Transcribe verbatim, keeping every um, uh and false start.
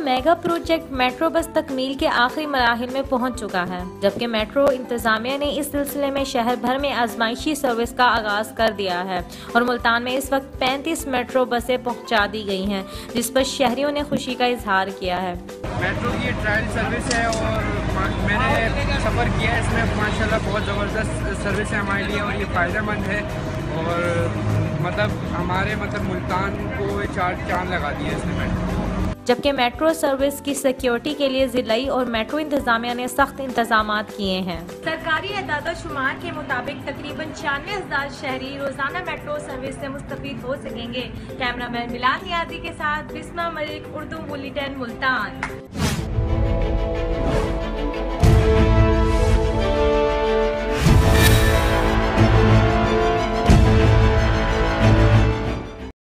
Mega project metro bus तकमील के आखिरी मराहिल में पहुंच चुका है, जबकि मेट्रो इंतजामिया ने इस सिलसिले में शहर भर में आजमाइशी सर्विस का आगाज कर दिया है और मुल्तान में इस वक्त पैंतीस मेट्रो बसें पहुंचा दी गई हैं, जिस पर शहरियों ने खुशी का इजहार किया है। मेट्रो की ट्रायल सर्विस है और मैंने सफ़र किया है इसमें, माशाल्लाह बहुत ज़बरदस्त सर्विस है हमारे लिए और ये फ़ायदेमंद है और मतलब हमारे मतलब मुल्तान को चार चांद लगा दिया इसने मेट्रो। जबकि मेट्रो सर्विस की सिक्योरिटी के लिए जिलाई और मेट्रो इंतजामिया ने सख्त इंतजाम किए हैं। सरकारी एदाद शुमार के मुताबिक तकरीबन छियानवे हजार शहरी रोजाना मेट्रो सर्विस से मुस्तफीद हो सकेंगे। कैमरामैन मिलाद यादी के साथ बिस्मा मलिक, उर्दू बुलेटिन, मुल्तान।